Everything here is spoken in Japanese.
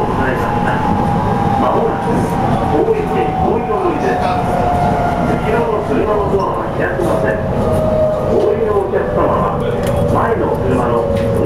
迎えました。まもなく大井駅大井の森です。後ろの車のドアは開きません。お降りのお客様は前の車の